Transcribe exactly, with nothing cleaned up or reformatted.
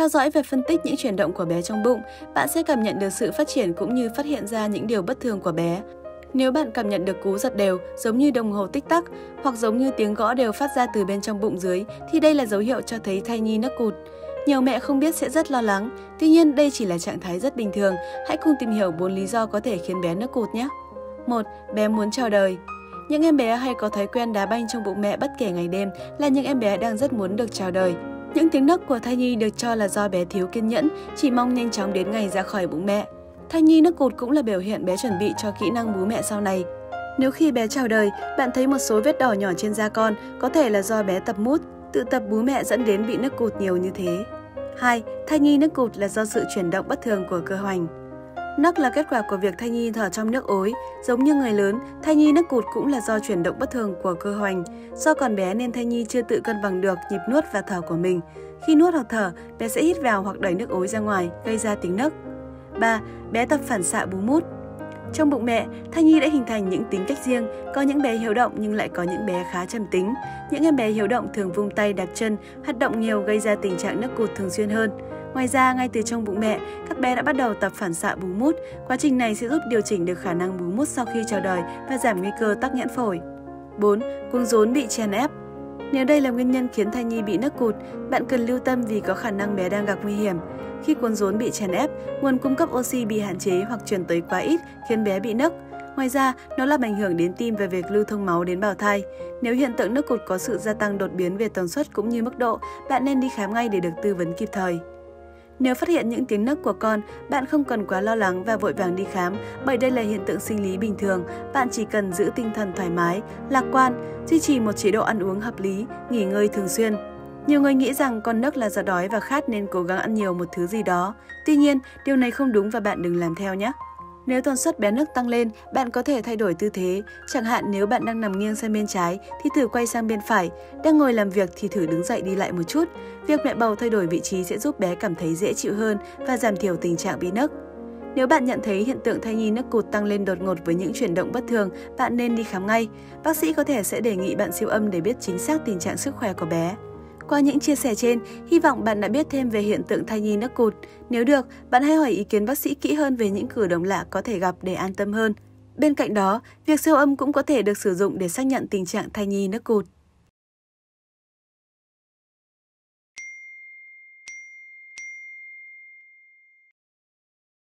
Theo dõi và phân tích những chuyển động của bé trong bụng, bạn sẽ cảm nhận được sự phát triển cũng như phát hiện ra những điều bất thường của bé. Nếu bạn cảm nhận được cú giật đều giống như đồng hồ tích tắc hoặc giống như tiếng gõ đều phát ra từ bên trong bụng dưới thì đây là dấu hiệu cho thấy thai nhi nấc cụt. Nhiều mẹ không biết sẽ rất lo lắng, tuy nhiên đây chỉ là trạng thái rất bình thường. Hãy cùng tìm hiểu bốn lý do có thể khiến bé nấc cụt nhé. một. Bé muốn chào đời. Những em bé hay có thói quen đá banh trong bụng mẹ bất kể ngày đêm là những em bé đang rất muốn được chào đời. Những tiếng nấc của thai nhi được cho là do bé thiếu kiên nhẫn, chỉ mong nhanh chóng đến ngày ra khỏi bụng mẹ. Thai nhi nấc cụt cũng là biểu hiện bé chuẩn bị cho kỹ năng bú mẹ sau này. Nếu khi bé chào đời, bạn thấy một số vết đỏ nhỏ trên da con, có thể là do bé tập mút, tự tập bú mẹ dẫn đến bị nấc cụt nhiều như thế. hai. Thai nhi nấc cụt là do sự chuyển động bất thường của cơ hoành. Nấc là kết quả của việc thai nhi thở trong nước ối. Giống như người lớn, thai nhi nấc cụt cũng là do chuyển động bất thường của cơ hoành. Do còn bé nên thai nhi chưa tự cân bằng được nhịp nuốt và thở của mình. Khi nuốt hoặc thở, bé sẽ hít vào hoặc đẩy nước ối ra ngoài, gây ra tiếng nấc. ba. Bé tập phản xạ bú mút. Trong bụng mẹ, thai nhi đã hình thành những tính cách riêng, có những bé hiếu động nhưng lại có những bé khá trầm tính. Những em bé hiếu động thường vung tay đạp chân, hoạt động nhiều gây ra tình trạng nấc cụt thường xuyên hơn. Ngoài ra, ngay từ trong bụng mẹ, các bé đã bắt đầu tập phản xạ bú mút. Quá trình này sẽ giúp điều chỉnh được khả năng bú mút sau khi chào đời và giảm nguy cơ tắc nghẽn phổi. bốn. Cuống rốn bị chèn ép. Nếu đây là nguyên nhân khiến thai nhi bị nấc cụt, bạn cần lưu tâm vì có khả năng bé đang gặp nguy hiểm. Khi cuống rốn bị chèn ép, nguồn cung cấp oxy bị hạn chế hoặc truyền tới quá ít khiến bé bị nấc. Ngoài ra, nó làm ảnh hưởng đến tim về việc lưu thông máu đến bào thai. Nếu hiện tượng nấc cụt có sự gia tăng đột biến về tần suất cũng như mức độ, bạn nên đi khám ngay để được tư vấn kịp thời. Nếu phát hiện những tiếng nấc của con, bạn không cần quá lo lắng và vội vàng đi khám, bởi đây là hiện tượng sinh lý bình thường. Bạn chỉ cần giữ tinh thần thoải mái, lạc quan, duy trì một chế độ ăn uống hợp lý, nghỉ ngơi thường xuyên. Nhiều người nghĩ rằng con nấc là do đói và khát nên cố gắng ăn nhiều một thứ gì đó. Tuy nhiên, điều này không đúng và bạn đừng làm theo nhé. Nếu tần suất bé nấc tăng lên, bạn có thể thay đổi tư thế. Chẳng hạn nếu bạn đang nằm nghiêng sang bên trái thì thử quay sang bên phải. Đang ngồi làm việc thì thử đứng dậy đi lại một chút. Việc mẹ bầu thay đổi vị trí sẽ giúp bé cảm thấy dễ chịu hơn và giảm thiểu tình trạng bị nấc. Nếu bạn nhận thấy hiện tượng thai nhi nấc cụt tăng lên đột ngột với những chuyển động bất thường, bạn nên đi khám ngay. Bác sĩ có thể sẽ đề nghị bạn siêu âm để biết chính xác tình trạng sức khỏe của bé. Qua những chia sẻ trên, hy vọng bạn đã biết thêm về hiện tượng thai nhi nấc cụt. Nếu được, bạn hãy hỏi ý kiến bác sĩ kỹ hơn về những cử động lạ có thể gặp để an tâm hơn. Bên cạnh đó, việc siêu âm cũng có thể được sử dụng để xác nhận tình trạng thai nhi nấc cụt.